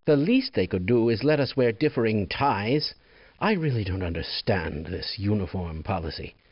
The least they could do is let us wear differing ties. I really don't understand this uniform policy.